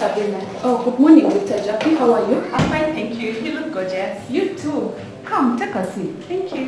Sabina. Oh, good morning, Dr. Jackie. How are you? I'm fine, thank you. You look gorgeous. You too. Come, take a seat. Thank you.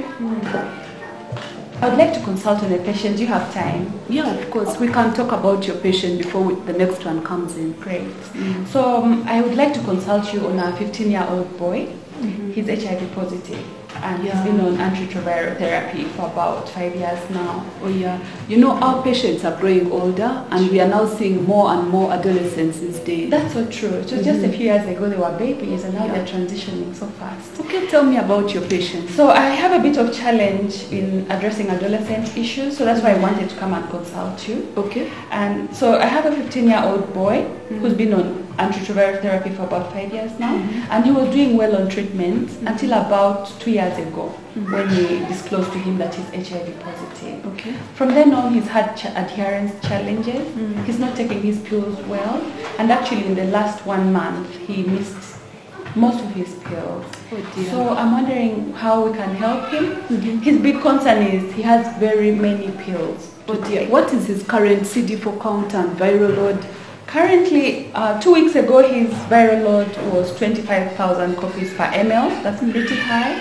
I would like to consult on a patient. Do you have time? Yeah, of course. We can talk about your patient before the next one comes in. Great. So I would like to consult you on a 15-year-old boy. He's HIV positive and he's been on antiretroviral therapy for about 5 years now. Oh yeah. You know, our patients are growing older and we are now seeing more and more adolescents these days. That's so true. It was just a few years ago they were babies and now they're transitioning so fast. Okay, tell me about your patient. So I have a bit of challenge in addressing adolescent issues, so that's why I wanted to come and consult you. Okay. And so I have a 15-year-old boy who's been on antiretroviral therapy for about 5 years now, and he was doing well on treatment until about 2 years ago when we disclosed to him that he's HIV positive. Okay. From then on, he's had adherence challenges. He's not taking his pills well, and actually in the last 1 month, he missed most of his pills. Oh dear. So I'm wondering how we can help him. His big concern is he has very many pills. Oh dear. What is his current CD4 count and viral load? Currently, 2 weeks ago, his viral load was 25,000 copies per ml. That's pretty high.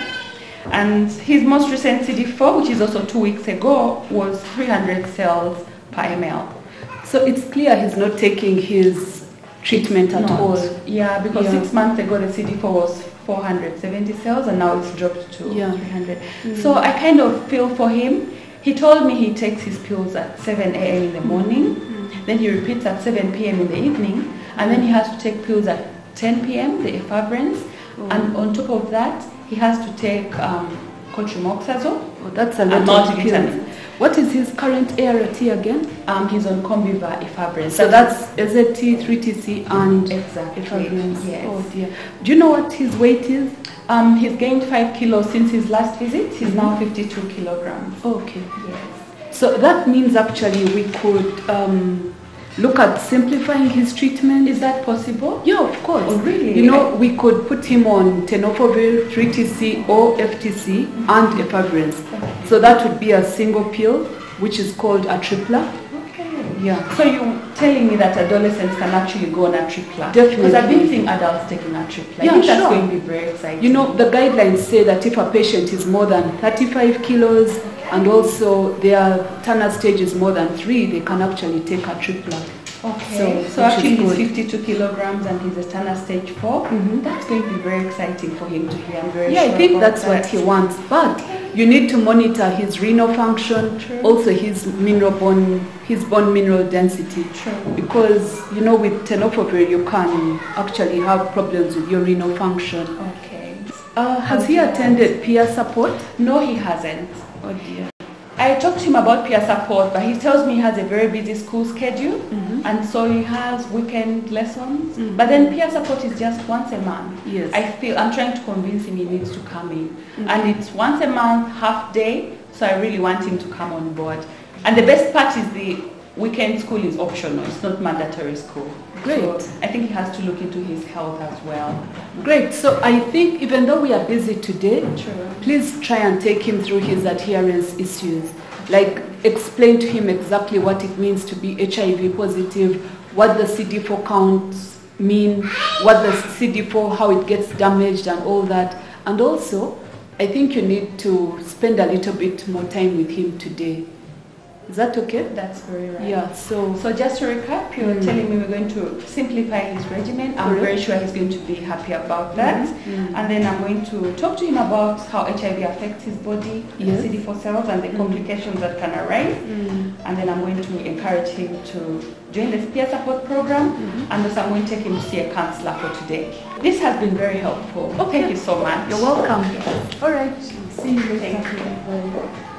And his most recent CD4, which is also 2 weeks ago, was 300 cells per ml. So it's clear he's not taking his treatment at all. Yeah, because 6 months ago the CD4 was 470 cells and now it's dropped to 300. So I kind of feel for him. He told me he takes his pills at 7 a.m. in the morning. Then he repeats at 7 p.m. in the evening, and then he has to take pills at 10 p.m., the efavirenz, and on top of that, he has to take cotrimoxazole. Oh, that's a lot of pills. What is his current ART again? He's on Combiva efavirenz. So that's AZT, 3TC, and efavirenz. Yes. Oh dear. Do you know what his weight is? He's gained 5 kilos since his last visit. He's now 52 kilograms. Okay. Yes. So that means actually we could look at simplifying his treatment. Is that possible? Yeah, of course. Oh, really? You know, we could put him on tenofovir, 3TC, or FTC, and efavirenz. So that would be a single pill, which is called a tripla. Okay. Yeah. So you're telling me that adolescents can actually go on a tripla? Definitely. Because I've been seeing adults taking a tripla. Yeah, I think that's sure. going to be very exciting. You know, the guidelines say that if a patient is more than 35 kilos, and also their Turner stage is more than 3, they can actually take a tripla. Okay, so actually he's 52 kilograms and he's a Turner stage 4. That's going to be very exciting for him to hear. I'm very sure I think that's that. what he wants. But you need to monitor his renal function, also his bone mineral density. Because, you know, with tenofovir you can actually have problems with your renal function. Okay. Has he attended peer support? No, he hasn't. Oh dear. I talked to him about peer support, but he tells me he has a very busy school schedule, and so he has weekend lessons. But then peer support is just once a month. Yes. I'm trying to convince him he needs to come in. And it's once a month, half day, so I really want him to come on board. And the best part is the weekend school is optional, it's not mandatory school. Great. So I think he has to look into his health as well. Great. So I think even though we are busy today, please try and take him through his adherence issues. Like explain to him exactly what it means to be HIV positive, what the CD4 counts mean, what the CD4, how it gets damaged and all that. And also, I think you need to spend a little bit more time with him today. Is that okay? That's very right. Yeah, so just to recap, you're telling me we're going to simplify his regimen. I'm very sure he's going to be happy about that. And then I'm going to talk to him about how HIV affects his body, the CD4 cells, and the complications that can arise. And then I'm going to encourage him to join the peer support program. And also I'm going to take him to see a counselor for today. This has been very helpful. Thank you so much. You're welcome. All right. See you later. Thank you.